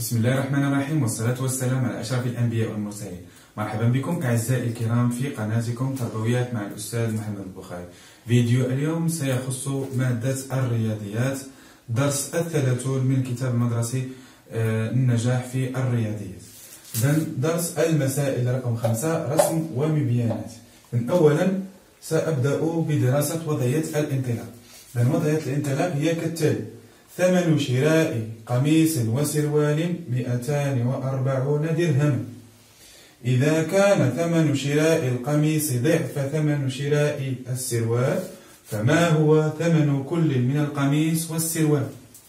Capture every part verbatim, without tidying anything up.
بسم الله الرحمن الرحيم، والصلاة والسلام على أشرف الأنبياء والمرسلين. مرحبا بكم أعزائي الكرام في قناتكم تربويات مع الأستاذ محمد البخاري. فيديو اليوم سيخص مادة الرياضيات، درس الثلاثون من الكتاب المدرسي النجاح في الرياضيات. إذن درس المسائل رقم خمسة، رسم ومبيانات. أولا سأبدأ بدراسة وضعية الانطلاق. إذن وضعية الانطلاق هي كالتالي: ثمن شراء قميص وسروال مئتان وأربعون درهما. إذا كان ثمن شراء القميص ضعف ثمن شراء السروال، فما هو ثمن كل من القميص والسروال؟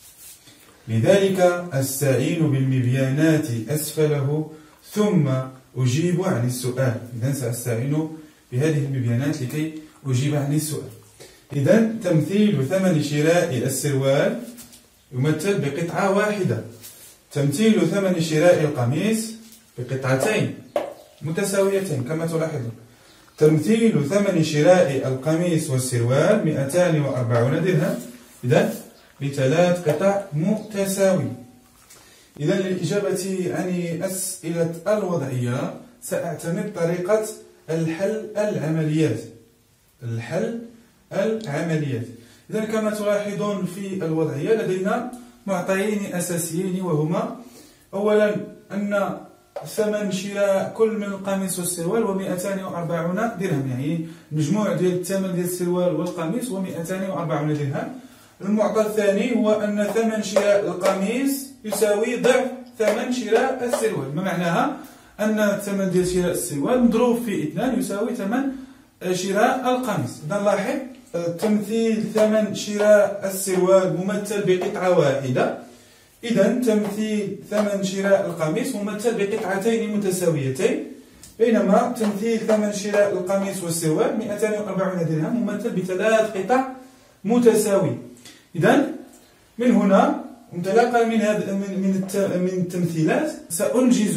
لذلك أستعين بالمبيانات أسفله ثم أجيب عن السؤال. إذن سأستعين بهذه المبيانات لكي أجيب عن السؤال. إذن تمثيل ثمن شراء السروال يمثل بقطعة واحدة. تمثيل ثمن شراء القميص بقطعتين متساويتين كما تلاحظون. تمثيل ثمن شراء القميص والسروال مئتان وأربعون درهم، إذن بثلاث قطع متساوية. إذن للإجابة عن أسئلة الوضعية سأعتمد طريقة الحل العمليات. الحل العمليات إذن كما تلاحظون في الوضعية لدينا معطيين أساسيين، وهما أولا أن ثمن شراء كل من القميص والسروال هو مئتان وأربعون درهم، يعني مجموع ديال الثمن ديال السروال والقميص هو مئتان وأربعون درهم. المعطى الثاني هو أن ثمن شراء القميص يساوي ضعف ثمن شراء السروال، ما معناها أن الثمن ديال شراء السروال مضروب في اثنان يساوي ثمن شراء القميص. إذا لاحظ تمثيل ثمن شراء السروال ممثل بقطعة واحدة، إذا تمثيل ثمن شراء القميص ممثل بقطعتين متساويتين، بينما تمثيل ثمن شراء القميص والسروال مئتان وأربعون درهم ممثل بثلاث قطع متساوية. إذا من هنا انطلاقا من هذا من من التمثيلات سأنجز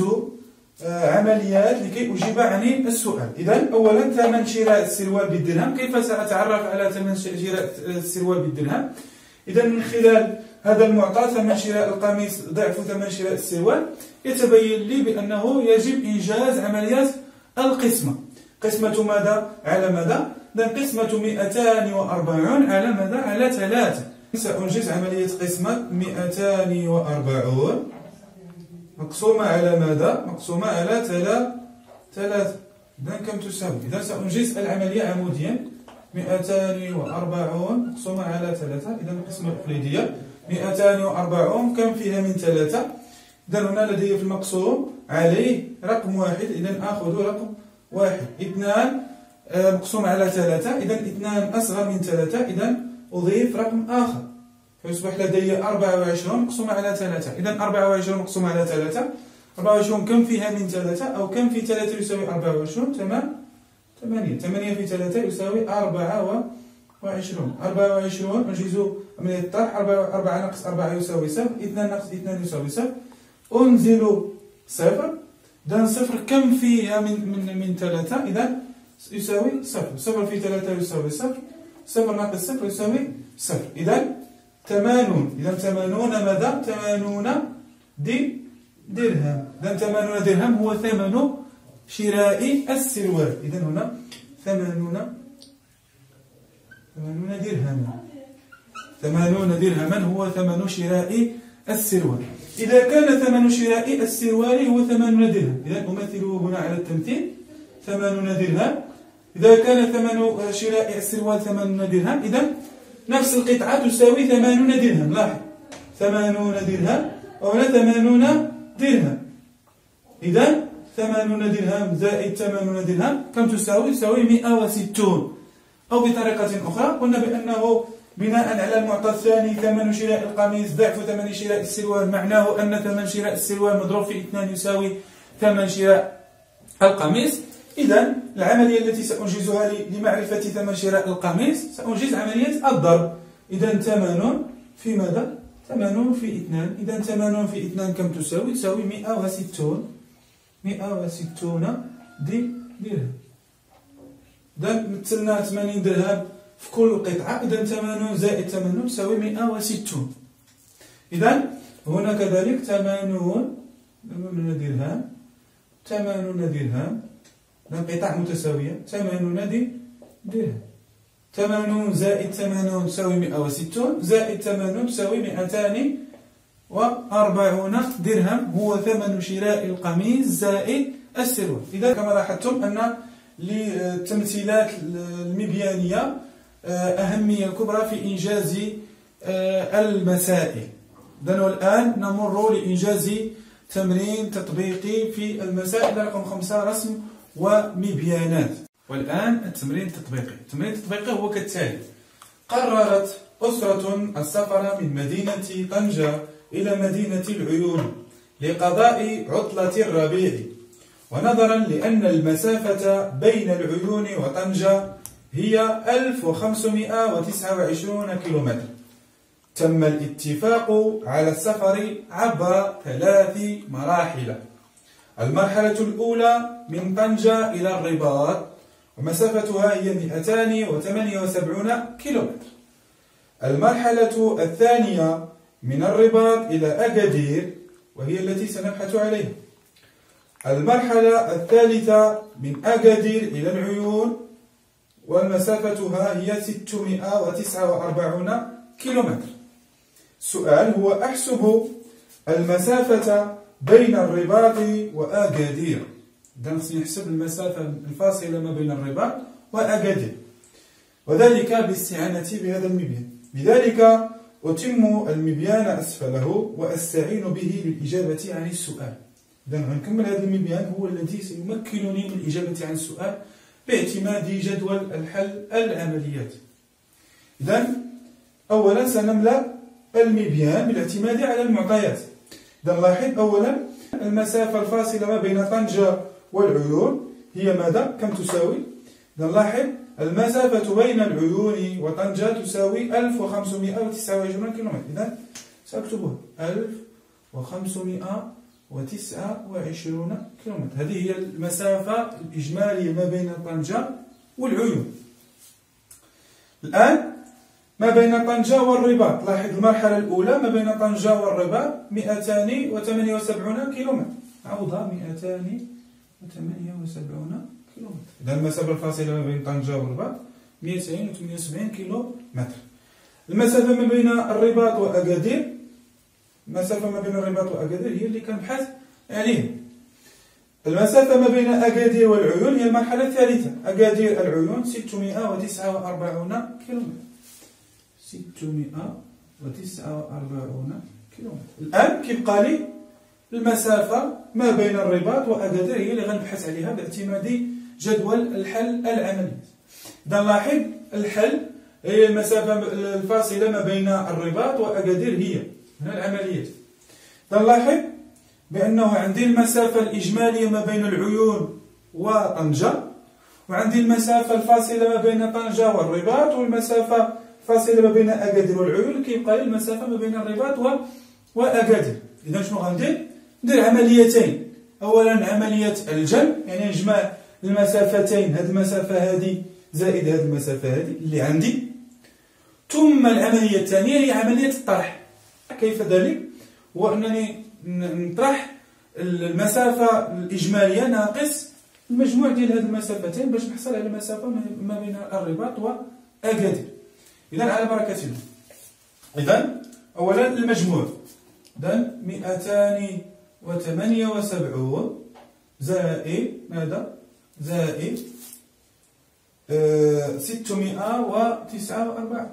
عمليات لكي أجيب عن السؤال. إذن أولا ثمن شراء السروال بالدرهم، كيف سأتعرف على ثمن شراء السروال بالدرهم؟ إذن من خلال هذا المعطى ثمن شراء القميص ضعف ثمن شراء السروال يتبين لي بأنه يجب إنجاز عمليات القسمة. قسمة ماذا على ماذا؟ إذن قسمة مئتان وأربعون على ماذا؟ على ثلاثة. سأنجز عملية قسمة مئتان وأربعون مقسومة على ماذا؟ مقسومة على ثلاثة. إذن كم تساوي؟ إذن سأنجز العملية عموديا. مئتان وأربعون مقسومة على ثلاثة، إذن القسمة الإقليدية. مئتان وأربعون كم فيها من ثلاثة؟ إذن هنا لدي في المقسوم عليه رقم واحد، إذن آخذ رقم واحد. اثنان مقسوم على ثلاثة، إذن اثنان أصغر من ثلاثة، إذن أضيف رقم آخر فيصبح لدي أربعة وعشرون مقسومة على ثلاثة. إذن أربعة وعشرون مقسومة على ثلاثة، أربعة وعشرون كم فيها من ثلاثة؟ أو كم في ثلاثة يساوي أربعة وعشرون؟ ثمانية. ثمانية في ثلاثة يساوي أربعة وعشرون. أربعة وعشرون أنجز عملية الطرح، أربعة ناقص أربعة يساوي صفر، اثنان ناقص اثنان يساوي صفر، أنزل صفر. إذن صفر كم فيها من من من ثلاثة؟ إذن يساوي صفر. صفر في ثلاثة يساوي صفر، صفر ناقص صفر يساوي صفر. إذن ثمانون. إذن ثمانون ماذا؟ ثمانون دي درهم. إذن ثمانون درهم هو ثمن شراء السروال. إذن هنا ثمانون ثمانون درهما. ثمانون درهما هو ثمن شراء السروال. إذا كان ثمن شراء السروال هو ثمانون درهم، إذن أمثله هنا على التمثيل ثمانون درهم. إذا كان ثمن شراء السروال ثمانون درهم، إذن نفس القطعة تساوي ثمانون درهم. لاحظ ثمانون درهم وهنا ثمانون درهم. إذن ثمانون درهم زائد ثمانون درهم كم تساوي؟ تساوي مئة وستون. أو بطريقة أخرى قلنا بأنه بناء على المعطى الثاني ثمن شراء القميص ضعف ثمن شراء السروال، معناه أن ثمن شراء السروال مضروب في اثنان يساوي ثمن شراء القميص. إذن العملية التي سأنجزها لمعرفة ثمن شراء القميص سأنجز عملية الضرب. إذن ثمانون في ماذا؟ ثمانون في اثنان. إذن ثمانون في اثنان كم تساوي؟ تساوي مئة وستون. مئة وستون دي درهم. إذن مثلنا ثمانين درهم في كل قطعة. إذن ثمانون زائد ثمانون تساوي مئة وستون. إذن هنا كذلك ثمانون درهم، ثمانون درهم، قطع متساوية، ثمانون درهم. ثمانون زائد ثمانون تساوي مئة وستون، زائد ثمانون تساوي مئتان وأربعون درهم، هو ثمن شراء القميص زائد السروال. إذا كما لاحظتم أن للتمثيلات المبيانية أهمية كبرى في إنجاز المسائل. والآن نمر لإنجاز تمرين تطبيقي في المسائل رقم خمسة، رسم ومبيانات. والآن التمرين التطبيقي. التمرين التطبيقي هو كالتالي: قررت أسرة السفر من مدينة طنجة إلى مدينة العيون لقضاء عطلة الربيع، ونظرا لأن المسافة بين العيون وطنجة هي ألف وخمسمئة وتسعة وعشرين كيلومتر، تم الاتفاق على السفر عبر ثلاث مراحل. المرحلة الأولى من طنجة إلى الرباط، ومسافتها هي مئتان وثمانية وسبعين كيلومتر. المرحلة الثانية من الرباط إلى أكادير، وهي التي سنبحث عليها. المرحلة الثالثة من أكادير إلى العيون، ومسافتها هي ستمئة وتسعة وأربعين كيلومتر. السؤال هو: أحسب المسافة بين الرباط وأكادير. إذا خصني نحسب المسافة الفاصلة ما بين الرباط وأكادير، وذلك بالاستعانة بهذا المبيان. لذلك أتم المبيان أسفله وأستعين به للإجابة عن السؤال. إذا غنكمل هذا المبيان، هو الذي سيمكنني من الإجابة عن السؤال باعتماد جدول الحل العمليات. إذا أولا سنملأ المبيان بالاعتماد على المعطيات. إذا لاحظ أولا المسافة الفاصلة ما بين طنجة والعيون هي ماذا؟ كم تساوي؟ إذا لاحظ المسافة بين العيون وطنجة تساوي ألف وخمسمئة وتسعة وعشرين كيلومتر. إذا سأكتبها ألف وخمسمئة وتسعة وعشرين كيلومتر. هذه هي المسافة الإجمالية ما بين طنجة والعيون. الآن ما بين طنجة والرباط، لاحظ المرحلة الأولى ما بين طنجة والرباط مئتان وثمانية وسبعين كيلومتر، عوضها مئتان وثمانية وسبعين كيلومتر. إذا المسافة الفاصلة ما بين طنجة والرباط مئتين وثمانية وسبعين كيلومتر. المسافة ما بين الرباط وأكادير، المسافة ما بين الرباط وأكادير هي اللي كنبحث عليها. المسافة ما بين أكادير والعيون هي المرحلة الثالثة. أكادير العيون ستمئة وتسعة وأربعين كيلومتر، ستمئة وتسعة وأربعين كيلومتر. الآن كيبقى لي المسافة ما بين الرباط وأكادير هي اللي غنبحث عليها باعتماد جدول الحل العملي. إذا لاحظ الحل هي المسافة الفاصلة ما بين الرباط وأكادير هي هنا العمليات. إذا لاحظ بأنه عندي المسافة الإجمالية ما بين العيون وطنجة، وعندي المسافة الفاصلة ما بين طنجة والرباط، والمسافة الفاصلة ما بين أكادير والعيون. كيبقى لي المسافة ما بين الرباط وأكادير. إذا شنو غندير؟ ندير عمليتين. أولا عملية الجمع، يعني نجمع المسافتين، هذه المسافة هذه زائد هذه المسافة هذه اللي عندي. ثم العملية الثانية هي عملية الطرح. كيف ذلك؟ هو أنني نطرح المسافة الإجمالية ناقص المجموع ديال هذه المسافتين باش نحصل على المسافة ما بين الرباط وأكادير. إذا على بركة الله. إذا أولا المجموع، إذا مئتان وثمانية وسبعون زائد ماذا؟ زائد آه ستمئة وتسعة وأربعين.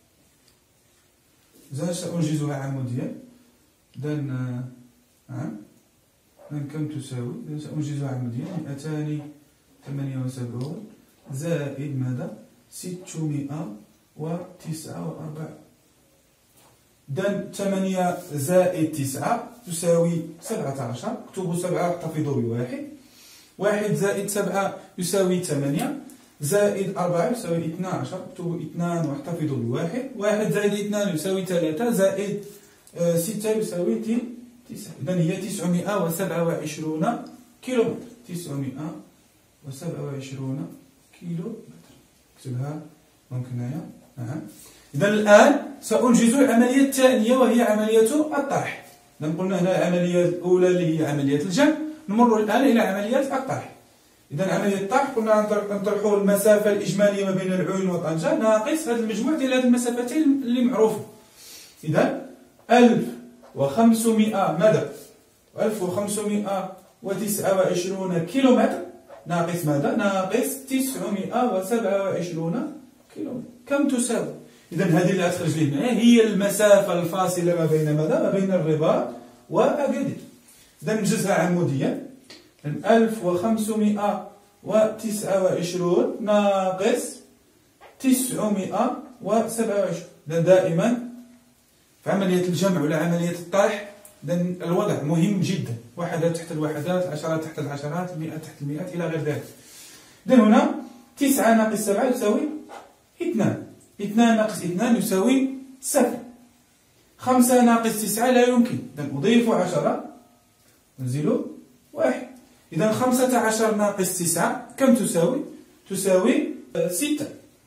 إذا سأنجزها عموديا. إذا نعم إذا كم تساوي؟ إذا سأنجزها عموديا مئتان وثمانية وسبعون زائد ماذا؟ ستمئة وتسعة وأربعين. إذا ثمانية زائد تسعة تساوي سبعة عشر. اكتبوا سبعة واحتفظوا بواحد. واحد زائد سبعة يساوي ثمانية، زائد أربعة يساوي اثنا عشر. اكتبوا اثنان واحتفظوا بواحد. واحد زائد اثنان يساوي ثلاثة، زائد آه ستة يساوي تسعة. إذا هي تسعمئة وسبعة وعشرين كيلومتر. تسعمئة وسبعة وعشرين كيلومتر. اكتبها دونك هنايا. نعم. إذا الآن سأنجز العملية الثانية وهي عملية الطرح. إذا قلنا هنا العملية الأولى اللي هي عملية الجمع. نمر الآن إلى عملية الطرح. إذا عملية الطرح قلنا نطرحوا المسافة الإجمالية ما بين العيون وطنجة ناقص هذا المجموع ديال هذه المسافتين اللي معروفة. إذا ألف وخمسمائة ماذا؟ ألف وخمسمائة وتسعة وعشرون كيلومتر ناقص ماذا؟ ناقص تسعمائة وسبعة وعشرون كيلومتر. كم تساوي؟ إذا هذه اللي غتخرج لي هنا هي المسافة الفاصلة ما بين ماذا؟ ما بين الرباط وأكادير. إذا نجزها عموديا. ألف وخمسمائة وتسعة وعشرون ناقص تسعمائة وسبعة وعشرون. دائما في عملية الجمع ولا عملية الطرح الوضع مهم جدا، وحدات تحت الوحدات، عشرات تحت العشرات، مئات تحت المئات إلى غير ذلك. إذا هنا تسعة ناقص سبعة يساوي اثنان، اثنان ناقص اثنان يساوي صفر، خمسة ناقص تسعة لا يمكن. إذا أضيف عشرة أنزل واحد. إذا خمسة عشر ناقص تسعة كم تساوي؟ تساوي ستة.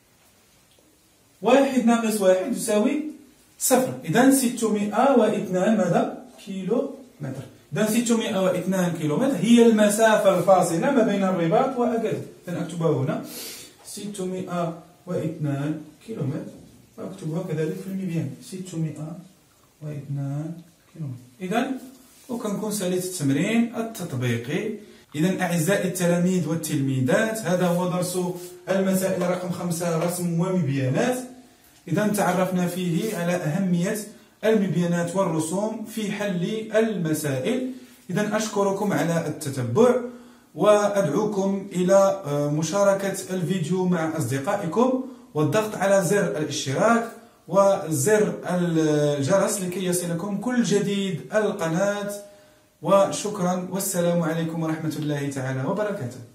واحد ناقص واحد يساوي صفر. إذا ستمائة واثنان ماذا؟ كيلو متر. إذا ستمائة واثنان كيلو متر هي المسافة الفاصلة ما بين الرباط وأكادير. إذا أكتبها هنا ستمائة واثنان كيلو متر، وأكتبها كذلك في المبيان ستمائة واثنان كيلو متر. إذا وكنكون ساليت التمرين التطبيقي. إذا أعزائي التلاميذ والتلميذات، هذا هو درس المسائل رقم خمسة، رسم ومبيانات. إذا تعرفنا فيه على أهمية المبيانات والرسوم في حل المسائل. إذا أشكركم على التتبع، وأدعوكم إلى مشاركة الفيديو مع أصدقائكم والضغط على زر الاشتراك وزر الجرس لكي يصلكم كل جديد القناة. وشكرا، والسلام عليكم ورحمة الله تعالى وبركاته.